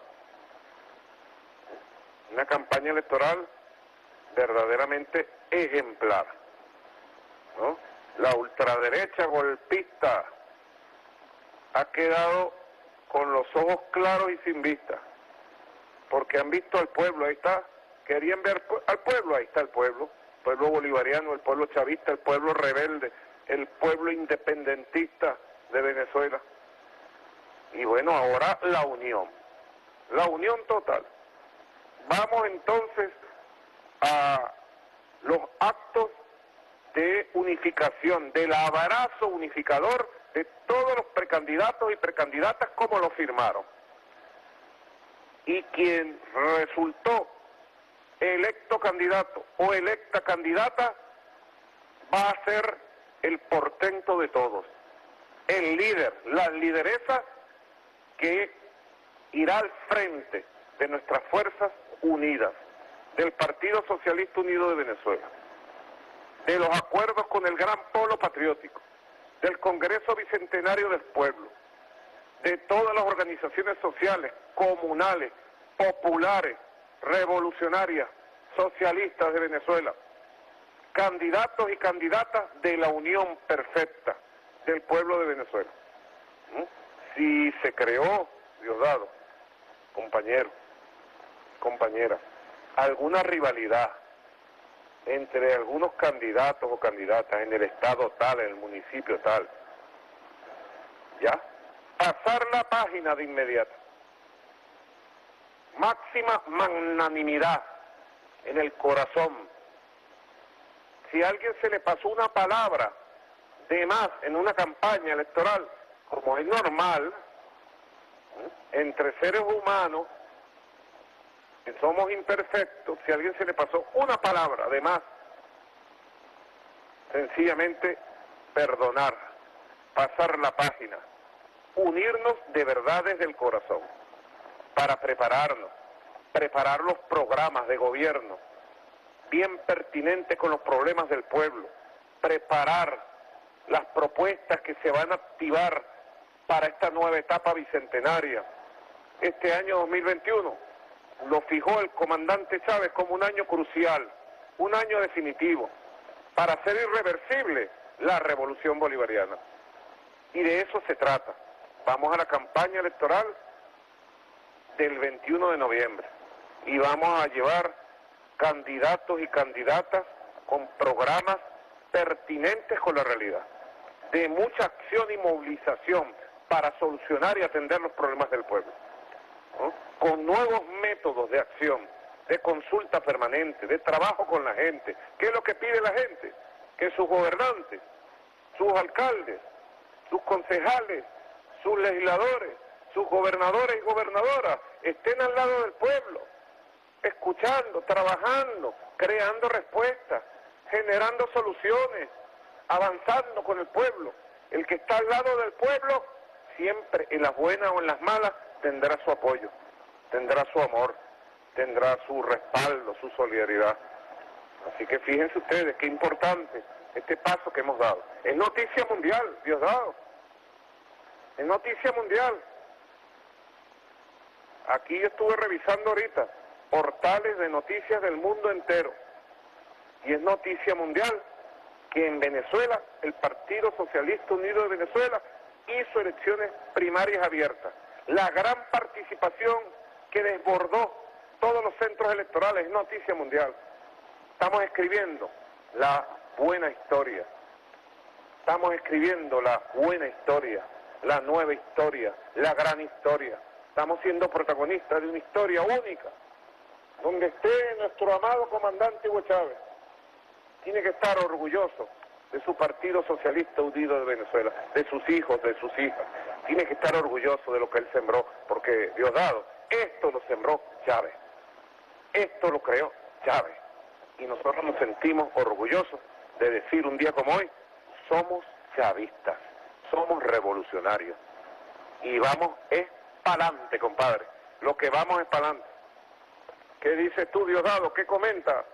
Una campaña electoral verdaderamente ejemplar, ¿no? La ultraderecha golpista ha quedado con los ojos claros y sin vista, porque han visto al pueblo, ahí está, querían ver al pueblo, ahí está el pueblo, el pueblo bolivariano, el pueblo chavista, el pueblo rebelde, el pueblo independentista de Venezuela. Y bueno, ahora la unión, la unión total. Vamos entonces a los actos de unificación, del abrazo unificador de todos los precandidatos y precandidatas como lo firmaron. Y quien resultó electo candidato o electa candidata va a ser el portento de todos, el líder, la lideresa que irá al frente de nuestras fuerzas unidas, del Partido Socialista Unido de Venezuela, de los acuerdos con el Gran Polo Patriótico, del Congreso Bicentenario del Pueblo, de todas las organizaciones sociales, comunales, populares, revolucionarias, socialistas de Venezuela, candidatos y candidatas de la unión perfecta del pueblo de Venezuela. ¿Mm? Si se creó, Diosdado, compañero, compañera, alguna rivalidad entre algunos candidatos o candidatas en el estado tal, en el municipio tal, ¿ya? Pasar la página de inmediato. Máxima magnanimidad en el corazón. Si a alguien se le pasó una palabra de más en una campaña electoral, como es normal, ¿eh? entre seres humanos, que somos imperfectos, si a alguien se le pasó una palabra de más, sencillamente perdonar, pasar la página, unirnos de verdad desde el corazón, para prepararnos, preparar los programas de gobierno, bien pertinentes con los problemas del pueblo, preparar las propuestas que se van a activar para esta nueva etapa bicentenaria. Este año dos mil veintiuno lo fijó el comandante Chávez como un año crucial, un año definitivo, para hacer irreversible la revolución bolivariana. Y de eso se trata. Vamos a la campaña electoral del veintiuno de noviembre y vamos a llevar candidatos y candidatas con programas pertinentes con la realidad, de mucha acción y movilización para solucionar y atender los problemas del pueblo, ¿no? Con nuevos métodos de acción, de consulta permanente, de trabajo con la gente. ¿Qué es lo que pide la gente? Que sus gobernantes, sus alcaldes, sus concejales, sus legisladores, sus gobernadores y gobernadoras estén al lado del pueblo, escuchando, trabajando, creando respuestas, generando soluciones, avanzando con el pueblo. El que está al lado del pueblo, siempre, en las buenas o en las malas, tendrá su apoyo, tendrá su amor, tendrá su respaldo, su solidaridad. Así que fíjense ustedes qué importante este paso que hemos dado. Es noticia mundial, Diosdado. Es noticia mundial. Aquí yo estuve revisando ahorita portales de noticias del mundo entero. Y es noticia mundial que en Venezuela, el Partido Socialista Unido de Venezuela hizo elecciones primarias abiertas. La gran participación que desbordó todos los centros electorales es noticia mundial. Estamos escribiendo la buena historia. Estamos escribiendo la buena historia, la nueva historia, la gran historia. Estamos siendo protagonistas de una historia única, donde esté nuestro amado comandante Hugo Chávez. Tiene que estar orgulloso de su Partido Socialista Unido de Venezuela, de sus hijos, de sus hijas. Tiene que estar orgulloso de lo que él sembró, porque Diosdado, esto lo sembró Chávez. Esto lo creó Chávez. Y nosotros nos sentimos orgullosos de decir un día como hoy, somos chavistas, somos revolucionarios. Y vamos, es pa'lante, compadre. Lo que vamos es pa'lante. ¿Qué dices tú, Diosdado? ¿Qué comenta?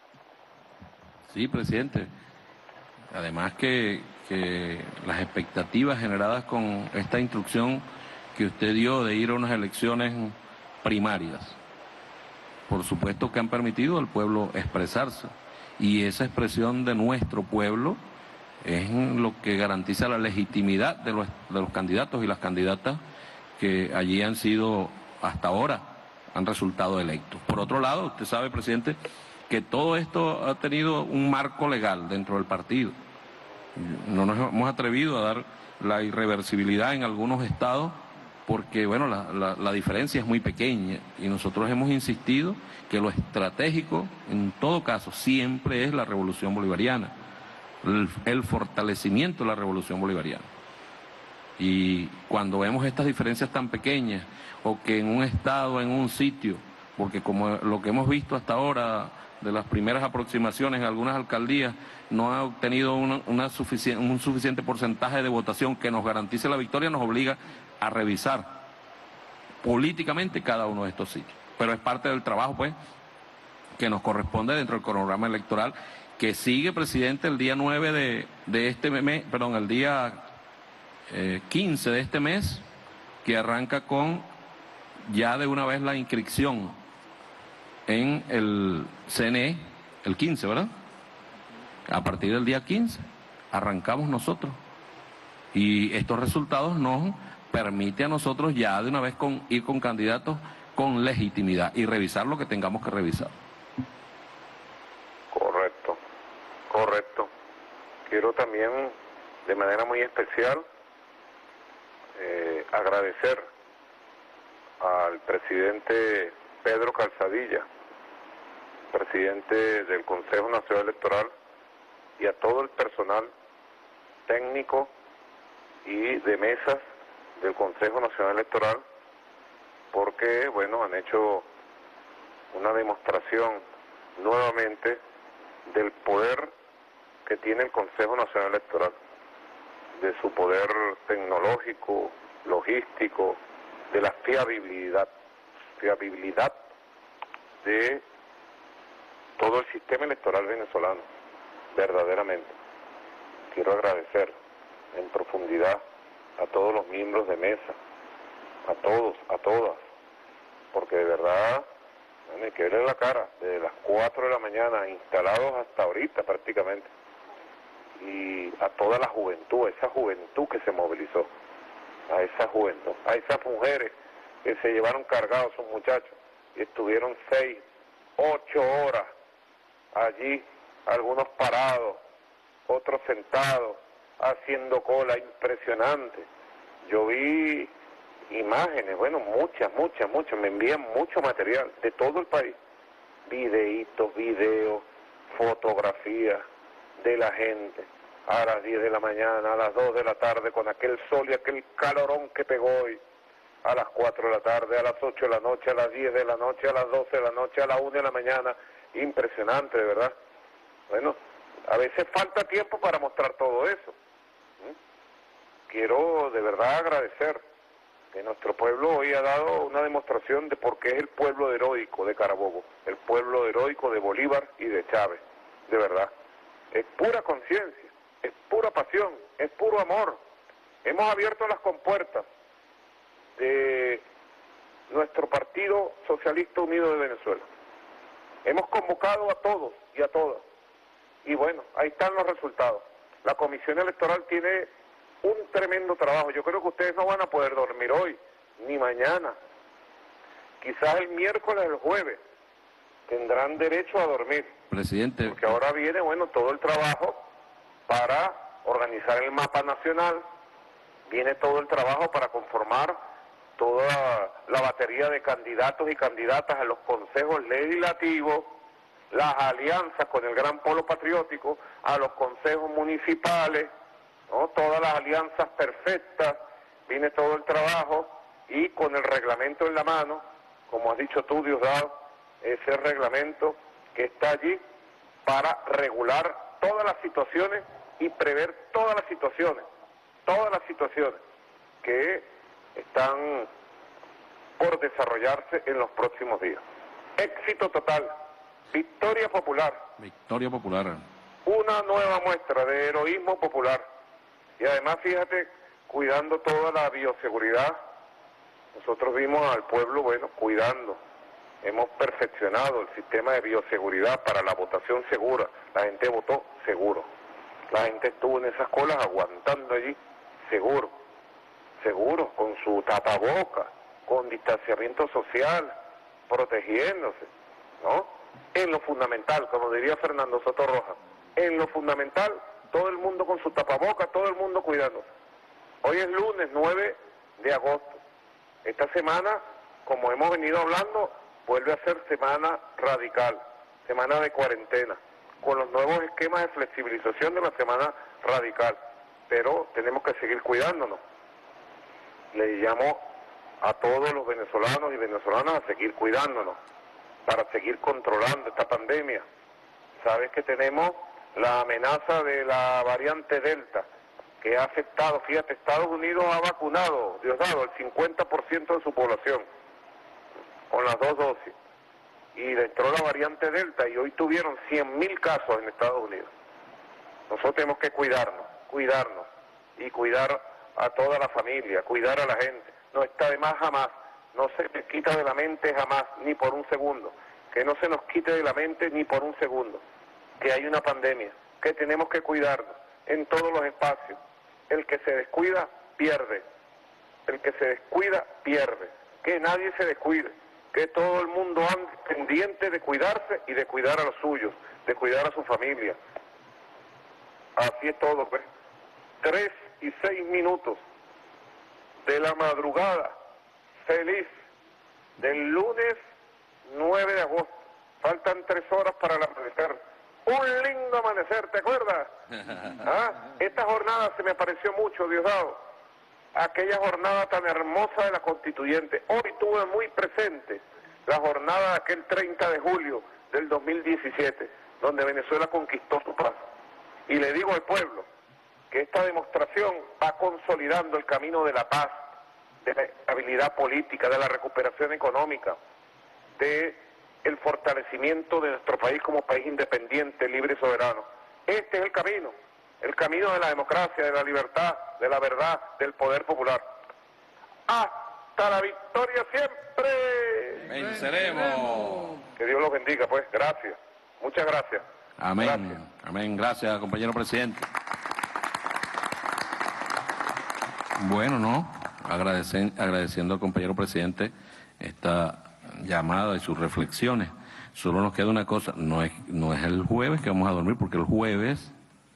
Sí, presidente. Además que, que las expectativas generadas con esta instrucción que usted dio de ir a unas elecciones primarias, por supuesto que han permitido al pueblo expresarse. Y esa expresión de nuestro pueblo es lo que garantiza la legitimidad de los, de los candidatos y las candidatas que allí han sido, hasta ahora, han resultado electos. Por otro lado, usted sabe, presidente, que todo esto ha tenido un marco legal dentro del partido. No nos hemos atrevido a dar la irreversibilidad en algunos estados porque, bueno, la, la, la diferencia es muy pequeña y nosotros hemos insistido que lo estratégico, en todo caso, siempre es la revolución bolivariana, el, el fortalecimiento de la revolución bolivariana. Y cuando vemos estas diferencias tan pequeñas, o que en un estado, en un sitio, porque como lo que hemos visto hasta ahora de las primeras aproximaciones en algunas alcaldías, no ha obtenido una, una sufici- un suficiente porcentaje de votación que nos garantice la victoria, nos obliga a revisar políticamente cada uno de estos sitios. Pero es parte del trabajo, pues, que nos corresponde dentro del cronograma electoral, que sigue, presidente, el día nueve de, de este mes, perdón, el día eh, quince de este mes, que arranca con ya de una vez la inscripción en el C N E, el quince, ¿verdad? A partir del día quince arrancamos nosotros. Y estos resultados nos permiten a nosotros ya de una vez con, ir con candidatos con legitimidad y revisar lo que tengamos que revisar. Correcto, correcto. Quiero también, de manera muy especial, eh, agradecer al presidente Pedro Calzadilla, presidente del Consejo Nacional Electoral, y a todo el personal técnico y de mesas del Consejo Nacional Electoral, porque, bueno, han hecho una demostración nuevamente del poder que tiene el Consejo Nacional Electoral, de su poder tecnológico, logístico, de la fiabilidad, fiabilidad de todo el sistema electoral venezolano, verdaderamente. Quiero agradecer en profundidad a todos los miembros de mesa, a todos, a todas, porque de verdad, bueno, hay que verle la cara, desde las cuatro de la mañana, instalados hasta ahorita prácticamente, y a toda la juventud, a esa juventud que se movilizó, a esa juventud, a esas mujeres que se llevaron cargados sus muchachos y estuvieron seis, ocho horas allí, algunos parados, otros sentados, haciendo cola, impresionante. Yo vi imágenes, bueno, muchas, muchas, muchas, me envían mucho material de todo el país, videitos, videos, fotografías de la gente, a las diez de la mañana, a las dos de la tarde, con aquel sol y aquel calorón que pegó hoy, a las cuatro de la tarde, a las ocho de la noche, a las diez de la noche, a las doce de la noche, a la una de la mañana, impresionante, de verdad. Bueno, a veces falta tiempo para mostrar todo eso. ¿Mm? Quiero de verdad agradecer que nuestro pueblo hoy ha dado una demostración de por qué es el pueblo heroico de Carabobo, el pueblo heroico de Bolívar y de Chávez, de verdad. Es pura conciencia, es pura pasión, es puro amor. Hemos abierto las compuertas de nuestro Partido Socialista Unido de Venezuela. Hemos convocado a todos y a todas. Y bueno, ahí están los resultados. La Comisión Electoral tiene un tremendo trabajo. Yo creo que ustedes no van a poder dormir hoy, ni mañana. Quizás el miércoles, el jueves, tendrán derecho a dormir. Presidente. Porque ahora viene, bueno, todo el trabajo para organizar el mapa nacional, viene todo el trabajo para conformar toda la batería de candidatos y candidatas a los consejos legislativos, las alianzas con el Gran Polo Patriótico, a los consejos municipales, ¿no? Todas las alianzas perfectas, viene todo el trabajo y con el reglamento en la mano, como has dicho tú, Diosdado, ese reglamento que está allí para regular todas las situaciones y prever todas las situaciones, todas las situaciones que están por desarrollarse en los próximos días. Éxito total, victoria popular. Victoria popular. Una nueva muestra de heroísmo popular. Y además, fíjate, cuidando toda la bioseguridad, nosotros vimos al pueblo, bueno, cuidando. Hemos perfeccionado el sistema de bioseguridad para la votación segura. La gente votó seguro. La gente estuvo en esas colas aguantando allí, seguro. Seguro, con su tapaboca, con distanciamiento social, protegiéndose, ¿no? En lo fundamental, como diría Fernando Soto Rojas, en lo fundamental, todo el mundo con su tapaboca, todo el mundo cuidándose. Hoy es lunes nueve de agosto. Esta semana, como hemos venido hablando, vuelve a ser semana radical, semana de cuarentena, con los nuevos esquemas de flexibilización de la semana radical. Pero tenemos que seguir cuidándonos. Le llamo a todos los venezolanos y venezolanas a seguir cuidándonos para seguir controlando esta pandemia. Sabes que tenemos la amenaza de la variante Delta, que ha afectado, fíjate, Estados Unidos ha vacunado, Diosdado, el cincuenta por ciento de su población con las dos dosis, y entró la variante Delta y hoy tuvieron cien mil casos en Estados Unidos. Nosotros tenemos que cuidarnos, cuidarnos y cuidar a toda la familia, cuidar a la gente. No está de más jamás, no se me quita de la mente jamás, ni por un segundo, que no se nos quite de la mente ni por un segundo, que hay una pandemia, que tenemos que cuidarnos en todos los espacios. El que se descuida, pierde. El que se descuida, pierde. Que nadie se descuide, que todo el mundo ande pendiente de cuidarse y de cuidar a los suyos, de cuidar a su familia. Así es todo, pues. Tres y seis minutos de la madrugada feliz del lunes nueve de agosto. Faltan tres horas para el amanecer. Un lindo amanecer, ¿te acuerdas? ¿Ah? Esta jornada se me pareció mucho, Diosdado, aquella jornada tan hermosa de la Constituyente. Hoy tuve muy presente la jornada de aquel treinta de julio del dos mil diecisiete, donde Venezuela conquistó su paz. Y le digo al pueblo que esta demostración va consolidando el camino de la paz, de la estabilidad política, de la recuperación económica, de el fortalecimiento de nuestro país como país independiente, libre y soberano. Este es el camino, el camino de la democracia, de la libertad, de la verdad, del poder popular. ¡Hasta la victoria siempre! ¡Venceremos! Que Dios los bendiga, pues. Gracias. Muchas gracias. Amén. Gracias. Amén. Gracias, compañero presidente. Bueno, ¿no? Agradecen, agradeciendo al compañero presidente esta llamada y sus reflexiones. Solo nos queda una cosa, no es, no es el jueves que vamos a dormir, porque el jueves,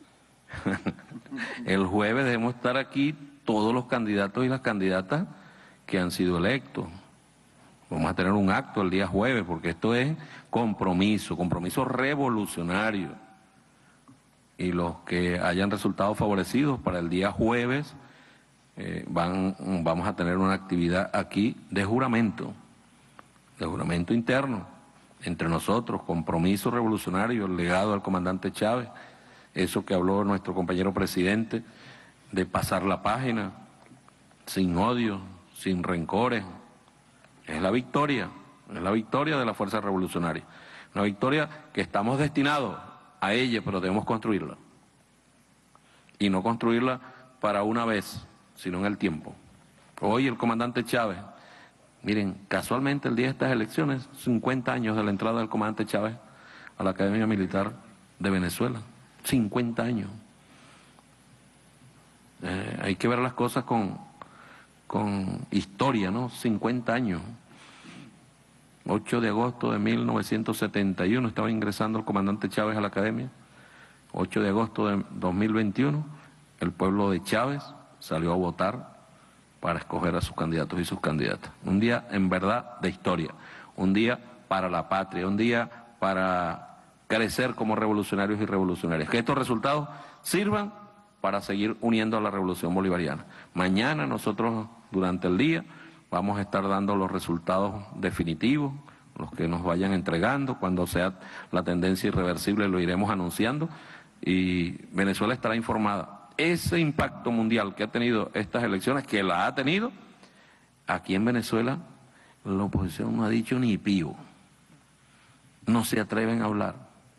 el jueves debemos estar aquí todos los candidatos y las candidatas que han sido electos. Vamos a tener un acto el día jueves, porque esto es compromiso, compromiso revolucionario. Y los que hayan resultado favorecidos para el día jueves, eh, van, vamos a tener una actividad aquí de juramento, de juramento interno, entre nosotros, compromiso revolucionario, el legado al comandante Chávez, eso que habló nuestro compañero presidente, de pasar la página, sin odio, sin rencores. Es la victoria, es la victoria de la fuerza revolucionaria. Una victoria que estamos destinados a ella, pero debemos construirla. Y no construirla para una vez, sino en el tiempo. Hoy el comandante Chávez, miren, casualmente el día de estas elecciones, cincuenta años de la entrada del comandante Chávez a la Academia Militar de Venezuela. cincuenta años. Eh, hay que ver las cosas con, con historia, ¿no? cincuenta años. ocho de agosto de mil novecientos setenta y uno estaba ingresando el comandante Chávez a la academia. ocho de agosto de dos mil veintiuno, el pueblo de Chávez salió a votar para escoger a sus candidatos y sus candidatas. Un día en verdad de historia, un día para la patria, un día para crecer como revolucionarios y revolucionarias. Que estos resultados sirvan para seguir uniendo a la revolución bolivariana. Mañana nosotros durante el día vamos a estar dando los resultados definitivos, los que nos vayan entregando. Cuando sea la tendencia irreversible lo iremos anunciando y Venezuela estará informada. Ese impacto mundial que ha tenido estas elecciones, que la ha tenido, aquí en Venezuela la oposición no ha dicho ni pío. No se atreven a hablar.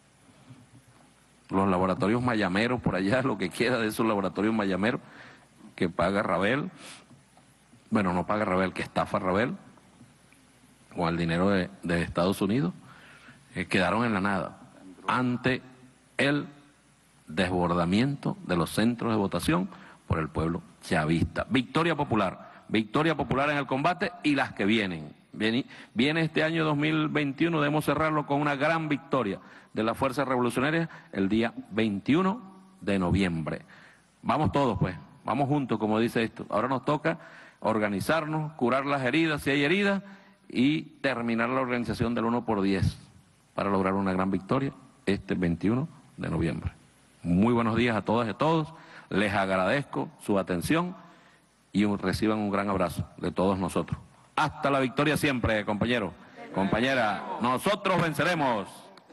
Los laboratorios mayameros, por allá, lo que queda de esos laboratorios mayameros, que paga Rabel, bueno, no paga Rabel, que estafa Rabel, con el dinero de, de Estados Unidos, eh, quedaron en la nada, ante el desbordamiento de los centros de votación por el pueblo chavista. Victoria popular, victoria popular en el combate y las que vienen. Viene, viene este año dos mil veintiuno, debemos cerrarlo con una gran victoria de las fuerzas revolucionarias el día veintiuno de noviembre. Vamos todos pues, vamos juntos como dice esto. Ahora nos toca organizarnos, curar las heridas si hay heridas y terminar la organización del uno por diez para lograr una gran victoria este veintiuno de noviembre. Muy buenos días a todas y a todos, les agradezco su atención y un, reciban un gran abrazo de todos nosotros. Hasta la victoria siempre, compañeros, compañera, nosotros venceremos.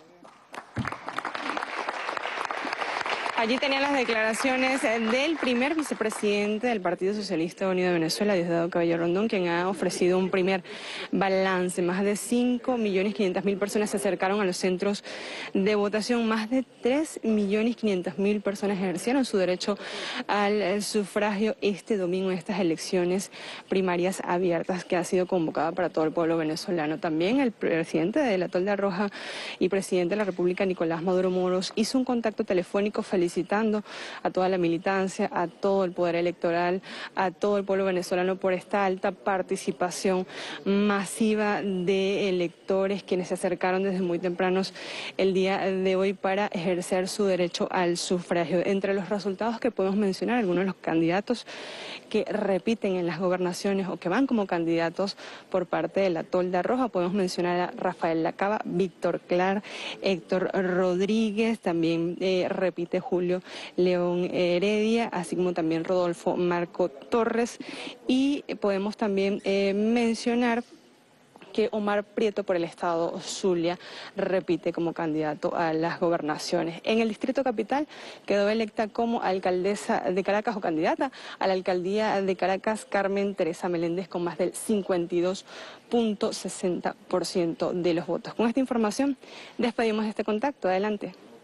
Allí tenían las declaraciones del primer vicepresidente del Partido Socialista Unido de Venezuela, Diosdado Cabello Rondón, quien ha ofrecido un primer balance. Más de cinco millones quinientas mil personas se acercaron a los centros de votación. Más de tres millones quinientas mil personas ejercieron su derecho al sufragio este domingo en estas elecciones primarias abiertas que ha sido convocada para todo el pueblo venezolano. También el presidente de la Tolda Roja y presidente de la República, Nicolás Maduro Moros, hizo un contacto telefónico felicitando a toda la militancia, a todo el poder electoral, a todo el pueblo venezolano por esta alta participación masiva de electores quienes se acercaron desde muy tempranos el día de hoy para ejercer su derecho al sufragio. Entre los resultados que podemos mencionar, algunos de los candidatos que repiten en las gobernaciones o que van como candidatos por parte de la Tolda Roja, podemos mencionar a Rafael Lacaba, Víctor Clar, Héctor Rodríguez, también eh, repite Julio León Heredia, así como también Rodolfo Marco Torres, y podemos también eh, mencionar que Omar Prieto por el estado Zulia repite como candidato a las gobernaciones. En el Distrito Capital quedó electa como alcaldesa de Caracas o candidata a la alcaldía de Caracas Carmen Teresa Meléndez con más del cincuenta y dos punto sesenta por ciento de los votos. Con esta información despedimos este contacto. Adelante.